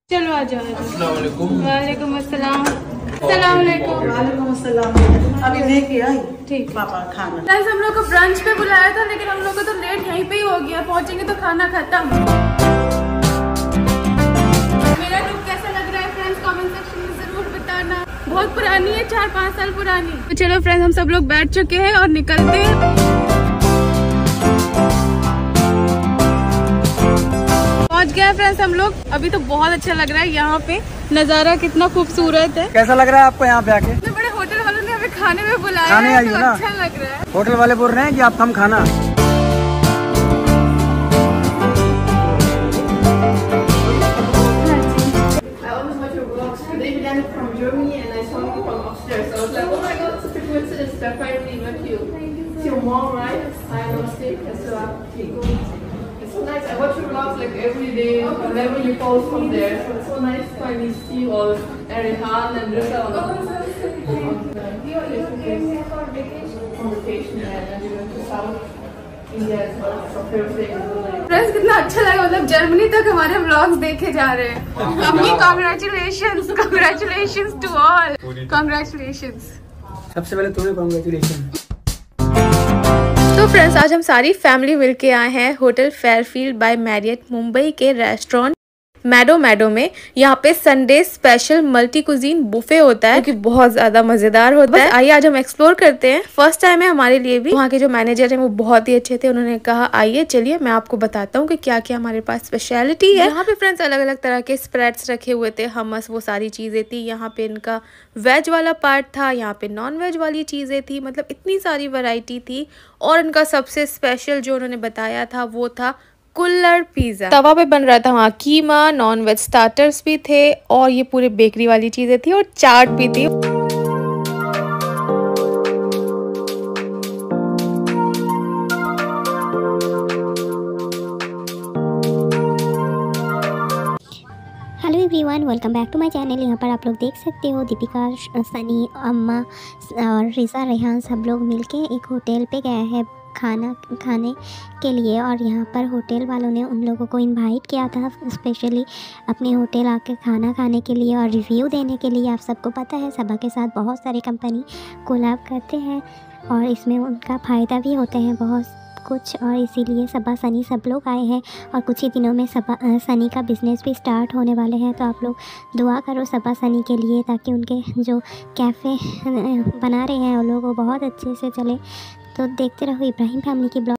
चलो आ जाओ। वालेकुम अस्सलाम। वालेकुम अस्सलाम। अभी लेके आई ठीक पापा खाना। वैसे हम लोग को ब्रंच पे बुलाया था लेकिन हम लोग को तो लेट यहीं पे ही हो गया, पहुंचेंगे तो खाना खत्म। मेरा लुक कैसा लग रहा है फ्रेंड्स कमेंट सेक्शन में जरूर बताना। बहुत पुरानी है, 4-5 साल पुरानी। तो चलो फ्रेंड्स हम सब लोग बैठ चुके हैं और निकलते हैं। पहुंच गए फ्रेंड्स हम लोग। अभी तो बहुत अच्छा लग रहा है, यहाँ पे नजारा कितना खूबसूरत है। कैसा लग रहा है आपको यहाँ पे आके? बड़े होटल वालों ने हमें खाने में बुलाया खाने है, आई हो तो ना? अच्छा लग रहा है। होटल वाले बोल रहे हैं कि आप कम खाना। So nice. I watch your vlogs like every day. Whenever you post from there, so it's so nice to finally see you all, Rehan and Rita on vacation, and we went to South India as well. So friends कितना अच्छा लगा, मतलब Germany तक हमारे vlogs देखे जा रहे हैं। अम्मी congratulations, congratulations to all, congratulations. सबसे पहले तुम्हें कांग्रेचुलेशन। तो फ्रेंड्स आज हम सारी फैमिली मिल के आए हैं hotel Fairfield by Marriott Mumbai के रेस्टोरेंट मैडो में। यहाँ पे Sunday special multi cuisine buffet होता है, जो कि बहुत ज्यादा मजेदार होता है। आइए आज हम एक्सप्लोर करते हैं। फर्स्ट टाइम है हमारे लिए भी। वहाँ के जो मैनेजर हैं वो बहुत ही अच्छे थे। उन्होंने कहा आइए चलिए मैं आपको बताता हूँ कि क्या क्या हमारे पास स्पेशलिटी है। यहाँ पे फ्रेंड्स अलग अलग तरह के स्प्रेड्स रखे हुए थे, हमस, वो सारी चीजें थी। यहाँ पे इनका वेज वाला पार्ट था, यहाँ पे नॉन वेज वाली चीजें थी, मतलब इतनी सारी वैरायटी थी। और इनका सबसे स्पेशल जो उन्होंने बताया था वो था कुल्लर पिज़्ज़ा। तवा पे बन रहा था वहाँ कीमा, नॉन वेज स्टार्टर्स भी थे और ये पूरे बेकरी वाली चीजें थी और चाट भी थी। Hello everyone, welcome back to my channel. यहाँ पर आप लोग देख सकते हो दीपिका, सनी, अम्मा और रिजा, रेहान सब लोग मिलके एक होटल पे गए हैं खाना खाने के लिए। और यहाँ पर होटल वालों ने उन लोगों को इनवाइट किया था स्पेशली अपने होटल आके खाना खाने के लिए और रिव्यू देने के लिए। आप सबको पता है सबा के साथ बहुत सारे कंपनी कोलैब करते हैं और इसमें उनका फ़ायदा भी होते हैं बहुत कुछ, और इसीलिए सबा, सनी सब लोग आए हैं। और कुछ ही दिनों में सबा, सनी का बिज़नेस भी स्टार्ट होने वाले हैं। तो आप लोग दुआ करो सबा, सनी के लिए, ताकि उनके जो कैफ़े बना रहे हैं वो लोग वो बहुत अच्छे से चले। तो देखते रहो इब्राहिम फैमिली की ब्लॉग।